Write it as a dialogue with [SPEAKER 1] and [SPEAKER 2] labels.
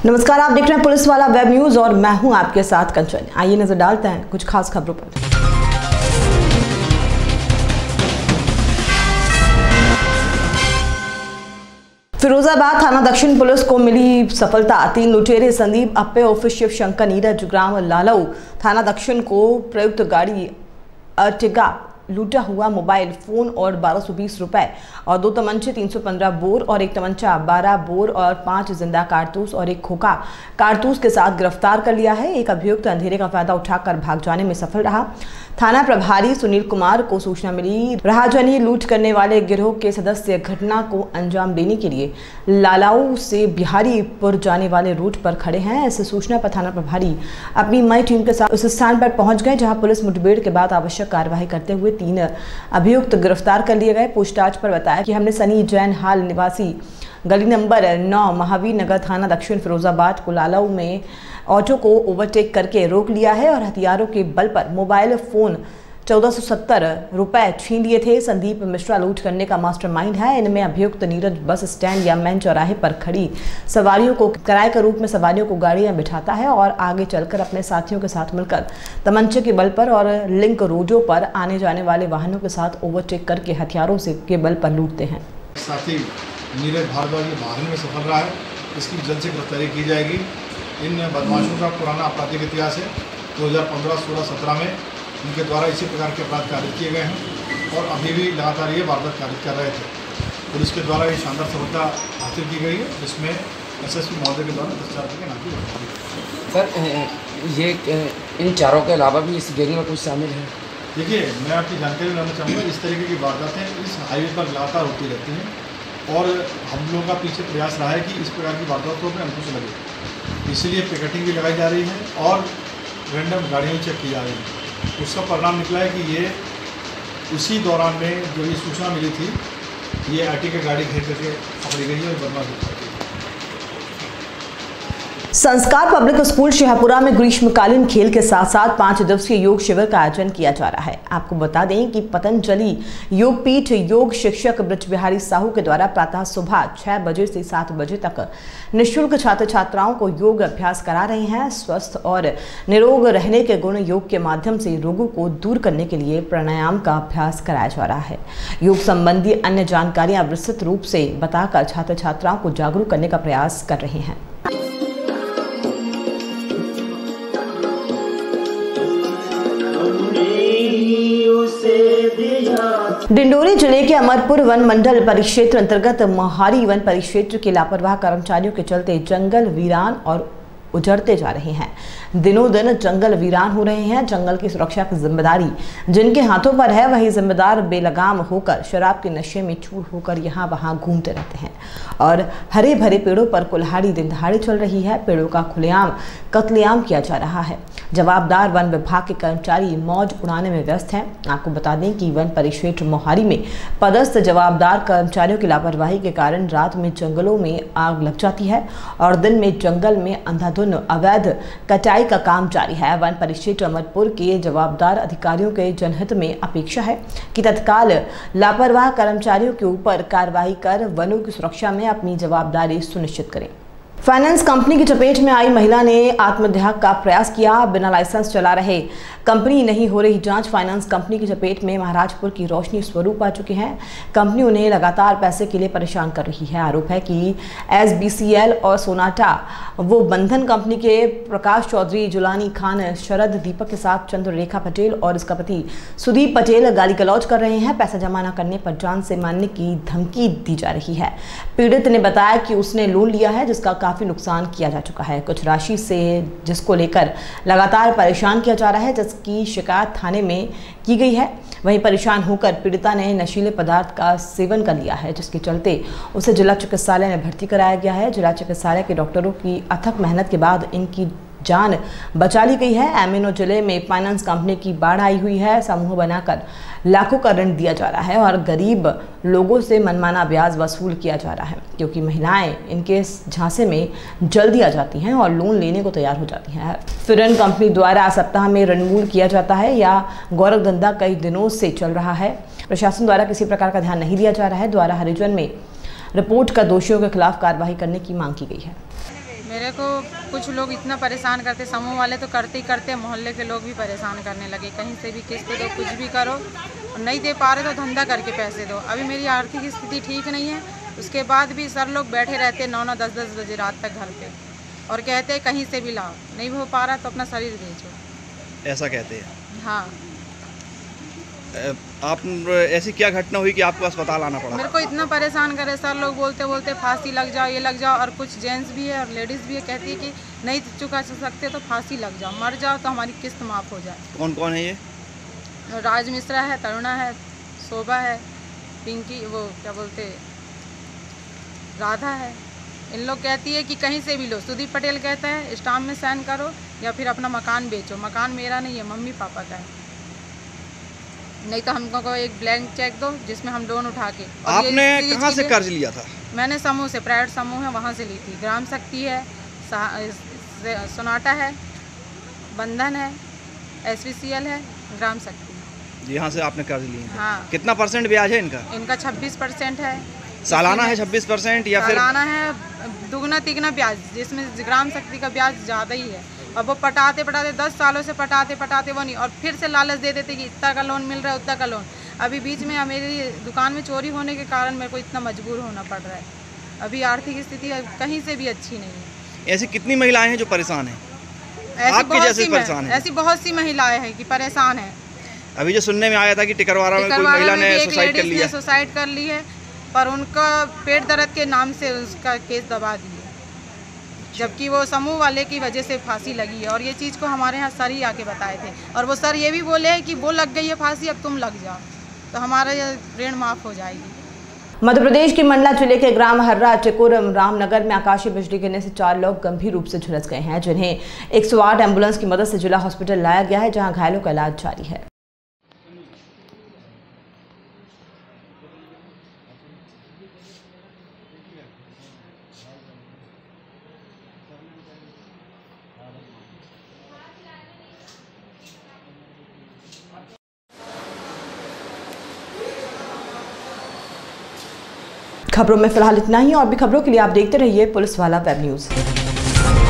[SPEAKER 1] नमस्कार, आप देख रहे हैं पुलिस वाला वेब न्यूज और मैं हूं आपके साथ कंचन। आइए नजर डालते हैं कुछ खास खबरों पर। फिरोजाबाद थाना दक्षिण पुलिस को मिली सफलता। 3 लुटेरे संदीप अप्पे उर्फ शिव शंकर नीरज ग्राम लालऊ थाना दक्षिण को प्रयुक्त गाड़ी अर्टिगा, लूटा हुआ मोबाइल फोन और 1220 रुपए और 2 तमंचे 315 बोर और 1 तमंचा 12 बोर और 5 जिंदा कारतूस और 1 खोखा कारतूस के साथ गिरफ्तार कर लिया है। एक अभियुक्त अंधेरे का फायदा उठाकर भाग जाने में सफल रहा। थाना प्रभारी सुनील कुमार को सूचना मिली। राहजनी लूट करने वाले गिरोह के सदस्य घटना को अंजाम देने के लिए लालाऊ से बिहारीपुर जाने वाले रूट पर खड़े हैं। इस सूचना पर थाना प्रभारी अपनी मई टीम के साथ उस स्थान पर पहुंच गए जहां पुलिस मुठभेड़ के बाद आवश्यक कार्यवाही करते हुए 3 अभियुक्त गिरफ्तार कर लिए गए। पूछताछ पर बताया कि हमने सनी जैन हाल निवासी गली नंबर 9 महावीर नगर थाना दक्षिण फिरोजाबाद को लालऊ में ऑटो को ओवरटेक करके रोक लिया है और हथियारों के बल पर मोबाइल फोन 1470 रुपए छीन लिए थे। संदीप मिश्रा लूट करने का मास्टरमाइंड है। इनमें अभियुक्त नीरज बस स्टैंड या मेन चौराहे पर खड़ी सवारियों को किराए के रूप में सवारियों को गाड़ियां बिठाता है और आगे चलकर अपने साथियों के साथ मिलकर तमंचे के बल पर और लिंक रोडों पर आने जाने वाले वाहनों के साथ ओवरटेक करके हथियारों से के बल पर लूटते हैं।
[SPEAKER 2] साथी नीरज भारद्वाज भागने में सफल रहा है। इसकी जल्द से गिरफ्तारी की जाएगी। इन बदमाशों का पुराना आपराधिक इतिहास है। 2015, 16, 17 में इनके द्वारा इसी प्रकार के अपराध कारित किए गए हैं और अभी भी लगातार ये वारदात कारित कर रहे थे। पुलिस के द्वारा ये शानदार सफलता हासिल की गई है, जिसमें एसएसपी महोदय के द्वारा 10 चार के नाम की गिरफ्तारी।
[SPEAKER 3] सर, ये इन चारों के अलावा भी इस गैंग में कुछ शामिल है?
[SPEAKER 2] देखिए, मैं आपकी जानकारी देना चाहूँगा। इस तरीके की वारदातें इस हाईवे पर लगातार होती रहती हैं और हम लोगों का पीछे प्रयास रहा है कि इस प्रकार की वारदातों पर अंकुश लगे। इसीलिए पिकेटिंग भी लगाई जा रही है और रैंडम गाड़ियाँ चेक की जा रही हैं। उसका परिणाम निकला है कि ये उसी दौरान में जो ये सूचना मिली थी, ये आरटीका गाड़ी घेर करके पकड़ी गई है और बदमाश।
[SPEAKER 1] संस्कार पब्लिक स्कूल शाहपुरा में ग्रीष्मकालीन खेल के साथ साथ 5 दिवसीय योग शिविर का आयोजन किया जा रहा है। आपको बता दें कि पतंजलि योगपीठ योग शिक्षक ब्रजबिहारी साहू के द्वारा प्रातः सुबह 6 बजे से 7 बजे तक निःशुल्क छात्र छात्राओं को योग अभ्यास करा रहे हैं। स्वस्थ और निरोग रहने के गुण योग के माध्यम से रोगों को दूर करने के लिए प्राणायाम का अभ्यास कराया जा रहा है। योग संबंधी अन्य जानकारियां विस्तृत रूप से बताकर छात्र छात्राओं को जागरूक करने का प्रयास कर रहे हैं। डिंडोरी जिले के अमरपुर वन मंडल परिक्षेत्र अंतर्गत मोहारी वन परिक्षेत्र के लापरवाह कर्मचारियों के चलते जंगल वीरान और उजड़ते जा रहे हैं। दिनों दिन जंगल वीरान हो रहे हैं। जंगल की सुरक्षा की जिम्मेदारी जिनके हाथों पर है, वही जिम्मेदार बेलगाम होकर शराब के नशे में चूर होकर यहाँ वहाँ घूमते रहते हैं और हरे भरे पेड़ों पर कुल्हाड़ी दिन दहाड़े चल रही है। पेड़ों का खुलेआम कत्लेआम किया जा रहा है। जवाबदार वन विभाग के कर्मचारी मौज उड़ाने में व्यस्त हैं। आपको बता दें कि वन परिक्षेत्र मोहारी में पदस्थ जवाबदार कर्मचारियों की लापरवाही के कारण रात में जंगलों में आग लग जाती है और दिन में जंगल में अंधाधुंध अवैध कटाई का काम जारी है। वन परिक्षेत्र अमरपुर के जवाबदार अधिकारियों के जनहित में अपेक्षा है कि तत्काल लापरवाह कर्मचारियों के ऊपर कार्रवाई कर वनों की सुरक्षा में अपनी जवाबदारी सुनिश्चित करें। फाइनेंस कंपनी की चपेट में आई महिला ने आत्महत्या का प्रयास किया। बिना लाइसेंस चला रहे कंपनी नहीं हो रही जांच। फाइनेंस कंपनी की चपेट में महाराजपुर की रोशनी स्वरूप आ चुके हैं। कंपनी उन्हें लगातार पैसे के लिए परेशान कर रही है। आरोप है कि SBCL और सोनाटा वो बंधन कंपनी के प्रकाश चौधरी, जुलानी खान, शरद दीपक के साथ चंद्ररेखा पटेल और इसका पति सुदीप पटेल गाली गलौज कर रहे हैं। पैसा जमा न करने पर जान से मारने की धमकी दी जा रही है। पीड़ित ने बताया कि उसने लोन लिया है जिसका काफी नुकसान किया जा चुका है। कुछ राशि से जिसको लेकर लगातार परेशान किया जा रहा है, जिसकी शिकायत थाने में की गई है। वहीं परेशान होकर पीड़िता ने नशीले पदार्थ का सेवन कर लिया है, जिसके चलते उसे जिला चिकित्सालय में भर्ती कराया गया है। जिला चिकित्सालय के डॉक्टरों की अथक मेहनत के बाद इनकी जान बचा ली गई है। एमिनो जिले में फाइनेंस कंपनी की बाढ़ आई हुई है। समूह बनाकर लाखों का ऋण दिया जा रहा है और गरीब लोगों से मनमाना ब्याज वसूल किया जा रहा है, क्योंकि महिलाएं इनके झांसे में जल्दी आ जाती हैं और लोन लेने को तैयार हो जाती हैं। फिर इन कंपनी द्वारा सप्ताह में ऋणमूल किया जाता है या गौरव धंधा कई दिनों से चल रहा है। प्रशासन द्वारा किसी प्रकार का ध्यान नहीं दिया जा रहा है। द्वारा हरिजन में रिपोर्ट कर दोषियों के खिलाफ कार्रवाई करने की मांग की गई है।
[SPEAKER 4] मेरे को कुछ लोग इतना परेशान करते, समूह वाले तो करते ही करते, मोहल्ले के लोग भी परेशान करने लगे। कहीं से भी किस्त दो, कुछ भी करो, और नहीं दे पा रहे तो धंधा करके पैसे दो। अभी मेरी आर्थिक स्थिति ठीक नहीं है, उसके बाद भी सर लोग बैठे रहते 9-9, 10-10 बजे रात तक घर पे, और कहते हैं कहीं से भी लाओ, नहीं हो पा रहा तो अपना शरीर बेचो,
[SPEAKER 5] ऐसा कहते हैं।
[SPEAKER 4] हाँ।
[SPEAKER 5] आप ऐसी क्या घटना हुई कि आपको अस्पताल आना पड़ा?
[SPEAKER 4] मेरे को इतना परेशान करे सर लोग, बोलते बोलते फांसी लग जाओ, ये लग जाओ, और कुछ जेंट्स भी है और लेडीज़ भी है, कहती है कि नहीं चुका सकते तो फांसी लग जाओ, मर जाओ तो हमारी किस्त माफ़ हो जाए।
[SPEAKER 5] कौन कौन है ये?
[SPEAKER 4] राज मिश्रा है, तरुणा है, शोभा है, पिंकी, वो क्या बोलते, राधा है। इन लोग कहती है कि कहीं से भी लो। सुदीप पटेल कहता है स्टाम्प में साइन करो या फिर अपना मकान बेचो। मकान मेरा नहीं है, मम्मी पापा का है, नहीं तो हमको को एक ब्लैंक चेक दो जिसमें हम लोन उठा के।
[SPEAKER 5] आपने कहाँ से कर्ज लिया था?
[SPEAKER 4] मैंने समूह से, प्राइवेट समूह है वहाँ से ली थी। ग्राम शक्ति है, सोनाटा है, बंधन है, SVCL है, ग्राम शक्ति।
[SPEAKER 5] यहाँ से आपने कर्ज लिया?
[SPEAKER 4] हाँ।
[SPEAKER 5] कितना % ब्याज है इनका?
[SPEAKER 4] इनका 26% है।
[SPEAKER 5] सालाना है 26% या फिर
[SPEAKER 4] सालाना है दुगना तिगना ब्याज, जिसमें ग्राम शक्ति का ब्याज ज़्यादा ही है। और वो पटाते 10 सालों से पटाते वो नहीं, और फिर से लालच दे देते कि इतना का लोन मिल रहा है, उतना का लोन। अभी बीच में मेरी दुकान में चोरी होने के कारण मेरे को इतना मजबूर होना पड़ रहा है। अभी आर्थिक स्थिति कहीं से भी अच्छी नहीं है।
[SPEAKER 5] ऐसी कितनी महिलाएं हैं जो परेशान हैं?
[SPEAKER 4] ऐसी बहुत सी महिलाएं हैं कि परेशान हैं।
[SPEAKER 5] अभी जो सुनने में आया था कि टिकरवारा में कोई महिला ने
[SPEAKER 4] सुसाइड कर ली है, पर उनका पेट दर्द के नाम से उसका केस दबा दिए, जबकि वो समूह वाले की वजह से फांसी लगी है। और ये चीज़ को हमारे यहाँ सर ही आके बताए थे, और वो सर ये भी बोले हैं कि वो लग गई है फांसी, अब तुम लग जाओ तो हमारा ये ऋण माफ़ हो जाएगी।
[SPEAKER 1] मध्य प्रदेश के मंडला जिले के ग्राम हर्रा टिकुर रामनगर में आकाशीय बिजली गिरने से 4 लोग गंभीर रूप से झुलस गए हैं, जिन्हें 108 एम्बुलेंस की मदद से जिला हॉस्पिटल लाया गया है, जहां घायलों का इलाज जारी है। खबरों में फिलहाल इतना ही, और भी खबरों के लिए आप देखते रहिए पुलिस वाला वेब न्यूज़।